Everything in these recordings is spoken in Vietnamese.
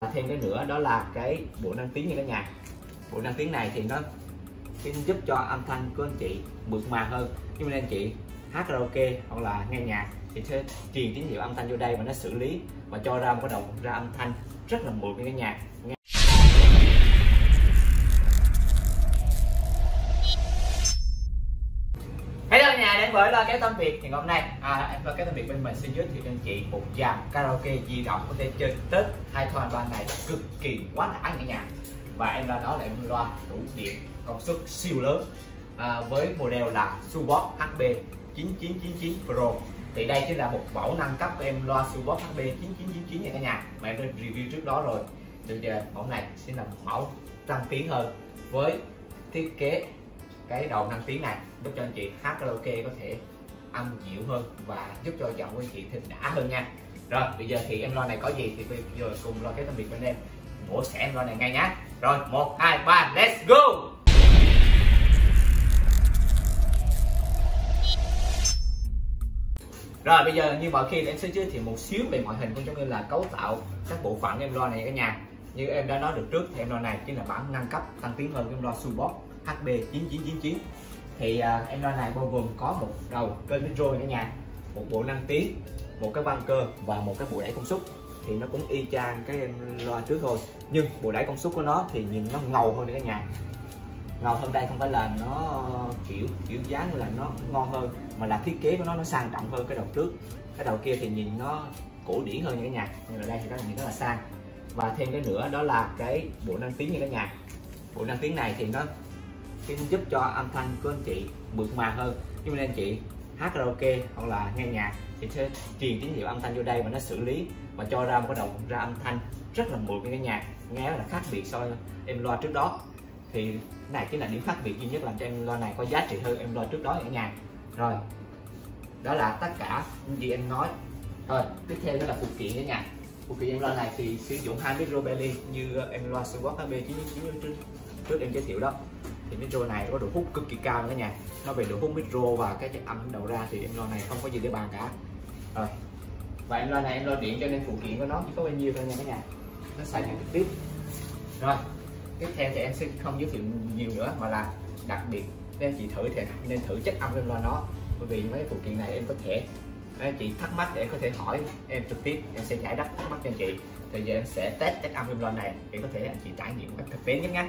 Thêm cái nữa đó là cái bộ năng tiếng nha cả nhà. Bộ năng tiếng này thì nó giúp cho âm thanh của anh chị mượt mà hơn. Nhưng mà anh chị hát karaoke hoặc là nghe nhạc thì sẽ truyền tín hiệu âm thanh vô đây và nó xử lý và cho ra một cái đầu ra âm thanh rất là mượt như cái nhạc. Hello nhà, đến với Loa Kéo Tâm Việt thì hôm nay Loa Kéo Tâm Việt bên mình xin giới thiệu cho anh chị một dàn karaoke di động có thể chơi Tết. Hai thoại loa này cực kỳ quá đã cả nhà. Và em loa đó là em loa đủ điện công suất siêu lớn với model là Subot HB 9999 Pro. Thì đây chính là một mẫu nâng cấp của em loa Subot HB 9999 nha cả nhà, mà em đã review trước đó rồi. Bây giờ mẫu này sẽ là một mẫu tăng tiếng hơn với thiết kế cái đầu năng tiếng này giúp cho anh chị hát karaoke có thể âm dịu hơn và giúp cho giọng của anh chị thêm đã hơn nha. Rồi bây giờ thì em loa này có gì thì bây giờ cùng Loa Kéo Tâm Việt bên em mổ xẻ em loa này ngay nhá. Rồi 1, 2, 3 let's go. Rồi bây giờ như mọi khi em sẽ giới thiệu một xíu về ngoại hình cũng giống như là cấu tạo các bộ phận em loa này cả nhà. Như em đã nói được trước thì em loa này chính là bản nâng cấp tăng tiếng hơn em loa Subot HB 9999. Thì em loa này bao gồm có một đầu kênh micro cả nhà, một bộ năng tiếng, một cái van cơ và một cái bộ đẩy công suất. Thì nó cũng y chang cái em loa trước thôi, nhưng bộ đẩy công suất của nó thì nhìn nó ngầu hơn cả nhà. Ngầu hơn đây không phải là nó kiểu dáng là nó ngon hơn, mà là thiết kế của nó sang trọng hơn cái đầu trước. Cái đầu kia thì nhìn nó cổ điển hơn cả nhà, nhưng mà đây thì nó nhìn rất là sang. Và thêm cái nữa đó là cái bộ năng tiếng như cả nhà. Bộ năng tiếng này thì nó giúp cho âm thanh của anh chị mượt mà hơn. Nhưng mà anh chị hát karaoke hoặc là nghe nhạc thì sẽ truyền tín hiệu âm thanh vô đây và nó xử lý và cho ra một cái đầu ra âm thanh rất là mượt như cái nhạc, nghe là khác biệt so với em loa trước đó. Thì cái này chính là điểm khác biệt duy nhất làm cho em loa này có giá trị hơn em loa trước đó cả nhà. Rồi đó là tất cả những gì em nói. Rồi tiếp theo đó là phụ kiện cả nhà. Phụ kiện em loa này thì sử dụng 2 micro Belly như em loa Subot HB 9999 trước em giới thiệu đó. Thì micro này có độ hút cực kỳ cao cả nhà. Nó về độ hút micro và cái chất âm đầu ra thì em loa này không có gì để bàn cả. Rồi và em loa này em loa điện cho nên phụ kiện của nó chỉ có bao nhiêu thôi nha cả nhà, nó xài điện trực tiếp. Rồi tiếp theo thì em sẽ không giới thiệu nhiều nữa mà là đặc biệt để anh chị thử thì nên thử chất âm em loa nó, bởi vì mấy phụ kiện này em có thể anh chị thắc mắc để em có thể hỏi em trực tiếp, em sẽ giải đáp thắc mắc cho anh chị. Thì giờ em sẽ test chất âm em loa này để có thể anh chị trải nghiệm một cách thực tế nhất nhé.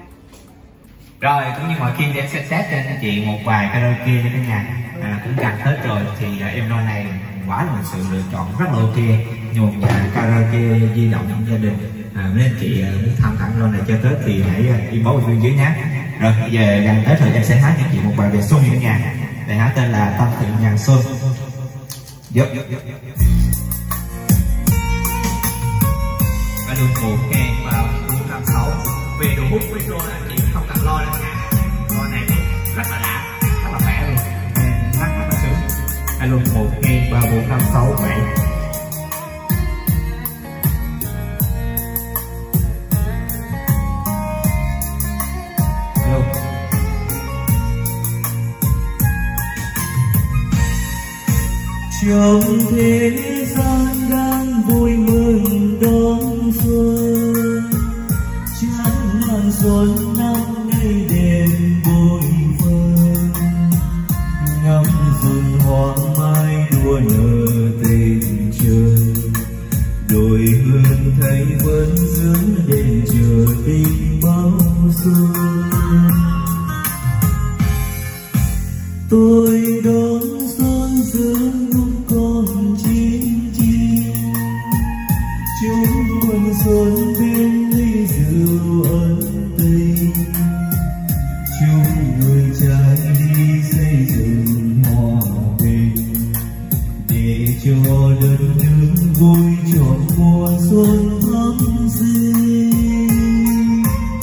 Rồi cũng như mọi khi thì em sẽ test cho anh chị một vài karaoke như thế này. Cũng gần Tết rồi thì em loa này quả là một sự lựa chọn rất là ok, như một nhà karaoke di động trong gia đình. Nếu anh chị muốn tham khảo loa này chơi Tết thì hãy inbox bên dưới nhé. Rồi bây giờ gần Tết rồi em sẽ hát cho anh chị một bài về xuân như thế nhà. Bài hát tên là Tâm Thịnh Ngàn Xuân. Và đường 1, 2, 3, 4, 5, 6. Về độ hút micro anh chị không cần lo đâu nha. Loa này rất là đã, rất là khỏe luôn, hát rất là sướng. Alo 1, 2, 3, 4, 5, 6, 7. Alo. Trong thế gian đang vui mừng đón xuân, chán ngàn xuân năm nay đêm bội phần, ngắm rừng hoa mai đua nở tình trời, đôi hương thấy vẫn dưỡng đêm chờ tình bao xuân. Tôi đón xuân giữa lúc con chim chim, chúng mừng xuân bên ly rượu ân tình, chúng người trai đi xây dựng hòa bình, để cho đất nước vui trọn mùa xuân thắm sinh.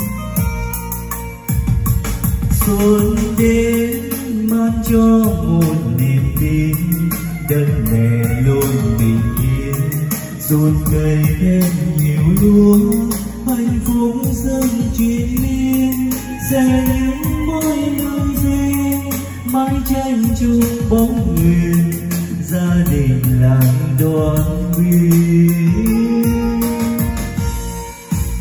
Xuân đến mang cho một niềm tin, đất mẹ luôn bình yên, xuân cây thêm nhiều lúa, hạnh phúc dâng truyền miên, sẽ những môi nương duyên, mãi tranh chung bóng nguyện, gia đình làng đoàn viên.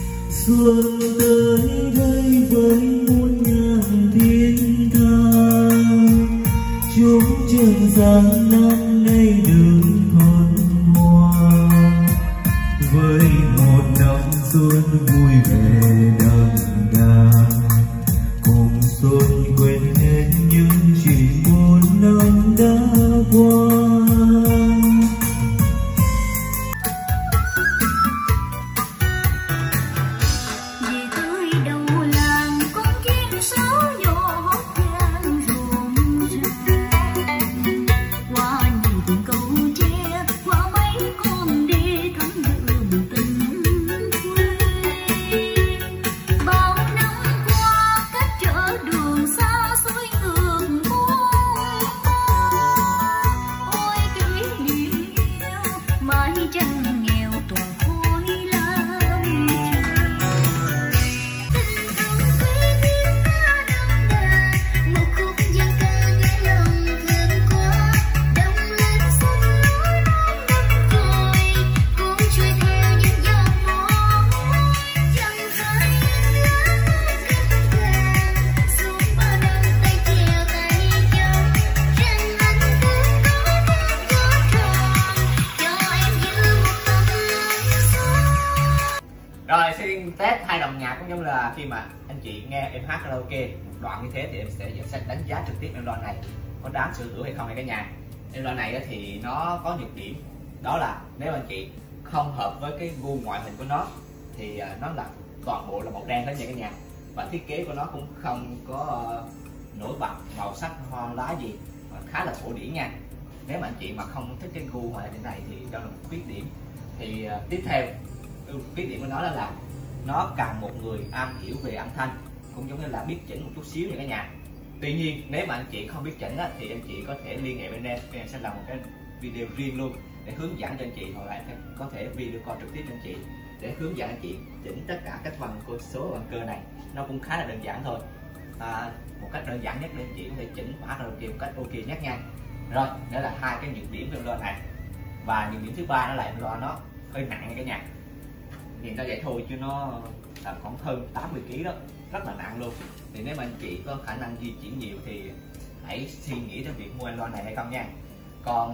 xuân tới đây với muôn ngàn thiên thang, chúc trường giang năm nay được thuần hoa, với một năm xuân vui vẻ đậm đà, cùng xuân quên hết những chuyện buồn năm đã qua. Rồi xin test hai đồng nhạc cũng giống là khi mà anh chị nghe em hát karaoke một đoạn như thế thì em sẽ đánh giá trực tiếp em loa này có đáng sở hữu hay không hay cả nhà. Em loa này thì nó có nhược điểm, đó là nếu anh chị không hợp với cái gu ngoại hình của nó thì nó là toàn bộ là màu đen hết nha cả nhà, và thiết kế của nó cũng không có nổi bật màu sắc hoa lá gì, khá là cổ điển nha. Nếu mà anh chị mà không thích cái gu ngoại hình này thì đó là một khuyết điểm. Thì tiếp theo khuyết điểm của nó là nó cần một người am hiểu về âm thanh, cũng giống như là biết chỉnh một chút xíu nha cả nhà. Tuy nhiên nếu mà anh chị không biết chỉnh thì anh chị có thể liên hệ bên em sẽ làm một cái video riêng luôn để hướng dẫn cho anh chị, hoặc là có thể video call trực tiếp cho anh chị để hướng dẫn anh chị chỉnh tất cả các phần số bằng cơ này. Nó cũng khá là đơn giản thôi, một cách đơn giản nhất để anh chị có thể chỉnh và hát karaoke một cách ok nhất nha. Rồi đó là hai cái nhược điểm của em loa này, và nhược điểm thứ ba đó là em loa nó hơi nặng nha cả nhà. Nhìn nó vậy thôi chứ nó là khoảng hơn 80 kg đó, rất là nặng luôn. Thì nếu mà anh chị có khả năng di chuyển nhiều thì hãy suy nghĩ đến việc mua em loa này hay không nha. Còn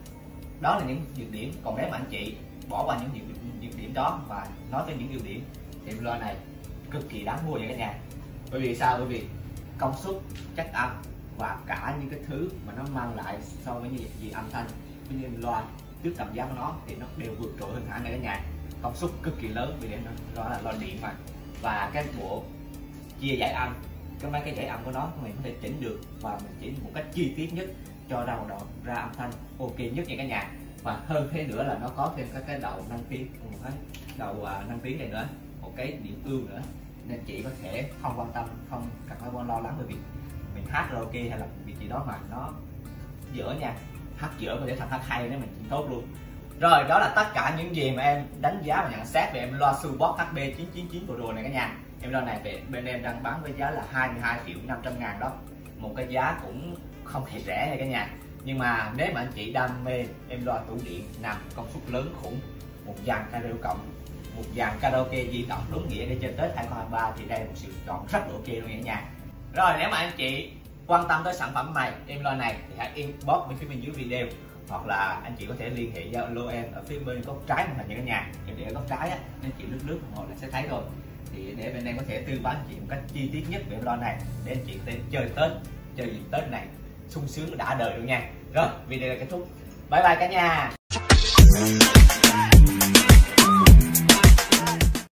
đó là những nhược điểm. Còn nếu mà anh chị bỏ qua những nhược điểm đó và nói tới những ưu điểm thì em loa này cực kỳ đáng mua nha cả nhà. Bởi vì sao? Bởi vì công suất, chất âm và cả những cái thứ mà nó mang lại so với những gì âm thanh với những em loa trước tầm giá của nó thì nó đều vượt trội hơn hẳn nha cả nhà. Công suất cực kỳ lớn vì nó là loa điện mà, và cái bộ chia dải âm, mấy cái dải âm của nó mình có thể chỉnh được và mình chỉnh một cách chi tiết nhất cho ra âm thanh ok nhất nha cả nhà. Và hơn thế nữa là nó có thêm các cái đầu năng tiếng, đầu năng tiếng này nữa, một cái điểm ương nữa, nên chị có thể không quan tâm, không cần phải lo lắng bởi vì mình hát karaoke hay là việc gì đó mà nó dở nha, hát dở có thể thành hát hay nếu mình chỉnh tốt luôn. Rồi đó là tất cả những gì mà em đánh giá và nhận xét về em loa Subbox HB999 Pro này cả nhà. Em loa này bên em đang bán với giá là 22.500.000 đó, một cái giá cũng không hề rẻ này cả nhà. Nhưng mà nếu mà anh chị đam mê em loa tủ điện nằm công suất lớn khủng, một dàn stereo cộng, một dàn karaoke di động đúng nghĩa để chơi Tết 2023 thì đây là một sự chọn rất là ok luôn cả nhà. Rồi nếu mà anh chị quan tâm tới sản phẩm này, em loa này thì hãy inbox bên phía bên dưới video, hoặc là anh chị có thể liên hệ Zalo em ở phía bên góc trái màn hình nha cả nhà. Em để ở góc trái á, nên chị lướt một là sẽ thấy rồi. Thì để bên em có thể tư vấn chị một cách chi tiết nhất về loa này để anh chị có thể chơi dịp Tết này sung sướng đã đời luôn nha. Rồi video là kết thúc, bye bye cả nhà.